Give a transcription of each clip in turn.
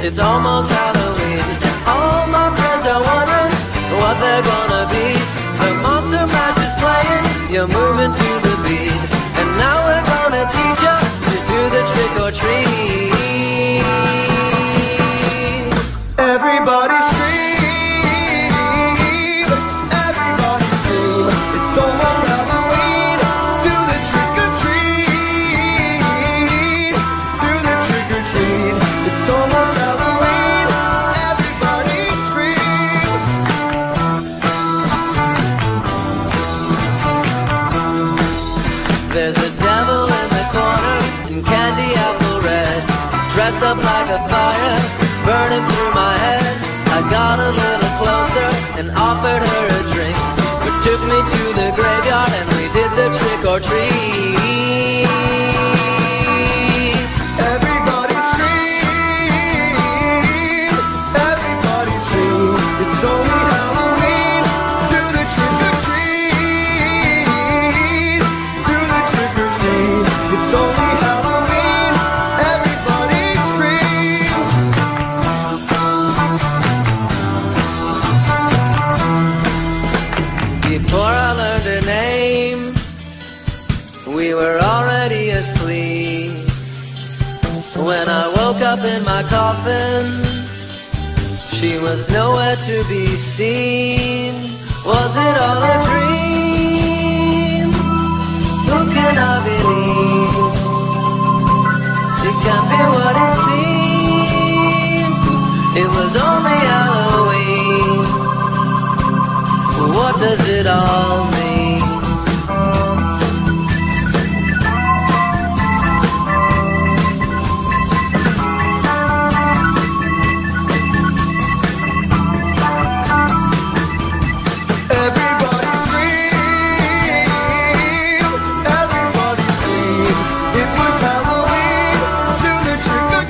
it's almost Halloween. All my friends are wondering what they're gonna be. The Monster Mash is playing, you're moving to the beat. And now we're gonna teach you to do the trick or treat. Everybody scream, everybody scream. It's almost Halloween. Do the trick or treat, do the trick or treat. It's almost Halloween. Everybody scream. There's a devil in the corner in candy apple red, dressed up like a fire, burning through my head. I got a little closer and offered her a drink, but took me to the graveyard and we did the trick or treat. Everybody scream, everybody scream. It's only Halloween. Do the trick or treat, do the trick or treat. It's only Halloween. Everybody scream. Before I learned her name, we were already asleep. When I woke up in my coffin, she was nowhere to be seen. Was it all a dream? Who can I believe? It can't be what it seems. It was only Halloween. What does it all mean? Everybody scream, everybody scream. It was Halloween. Do the trick or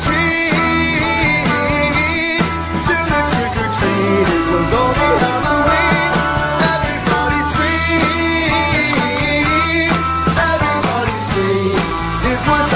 treat, do the trick or treat. It was only Halloween. Everybody scream, everybody scream. It was